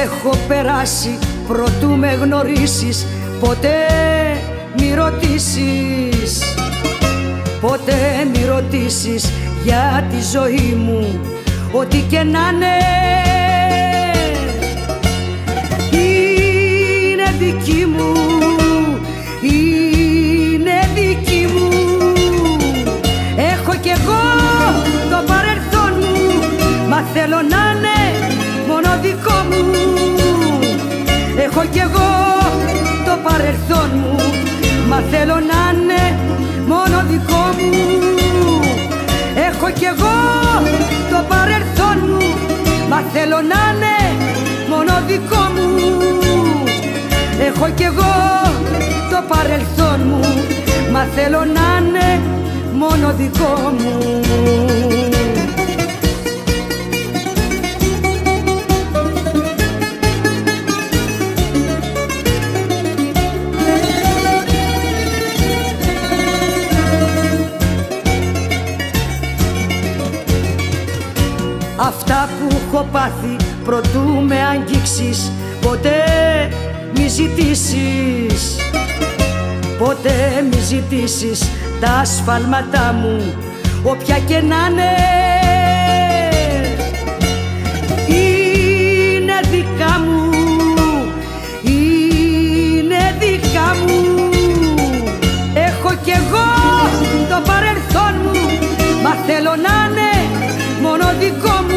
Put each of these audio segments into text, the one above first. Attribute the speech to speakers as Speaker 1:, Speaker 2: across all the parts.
Speaker 1: έχω περάσει προτού με γνωρίσεις. Ποτέ μη ρωτήσεις, ποτέ μη ρωτήσεις για τη ζωή μου. Ό,τι και να είναι δική μου, είναι δική μου. Έχω κι εγώ το παρελθόν μου, μα θέλω να είναι μόνο δικό μου. Έχω κι εγώ το παρελθόν μου, μα θέλω να είναι μόνο δικό μου. Έχω κι εγώ το παρελθόν μου, μα θέλω να είναι μόνο δικό μου. Έχω κι εγώ το παρελθόν μου, μα θέλω να είναι μόνο δικό μου. Αυτά που έχω πάθει προτού με αγγίξεις, ποτέ μη ζητήσεις, ποτέ μη ζητήσεις τα ασφάλματά μου, όποια και να είναι. Είναι δικά μου, είναι δικά μου. Έχω κι εγώ το παρελθόν μου, μα θέλω να είναι μόνο δικό μου.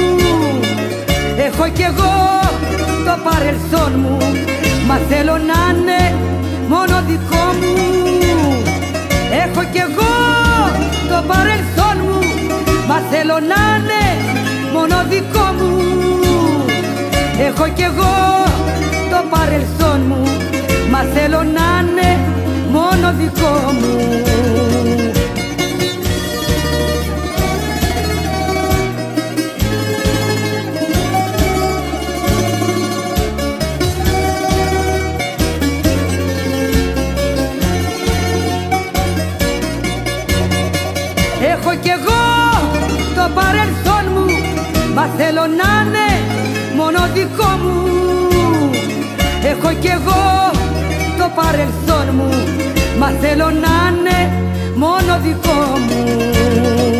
Speaker 1: Έχω κι εγώ το παρελθόν μου, μα θέλω να είναι μόνο δικό μου. Έχω κι εγώ το παρελθόν μου, μα θέλω να είναι μόνο δικό μου. Έχω κι εγώ το παρελθόν μου, μα θέλω να είναι μόνο δικό μου. Έχω κι εγώ το παρελθόν μου, μα θέλω να είναι μόνο δικό μου. Έχω κι εγώ το παρελθόν μου, μα θέλω να είναι μόνο δικό μου.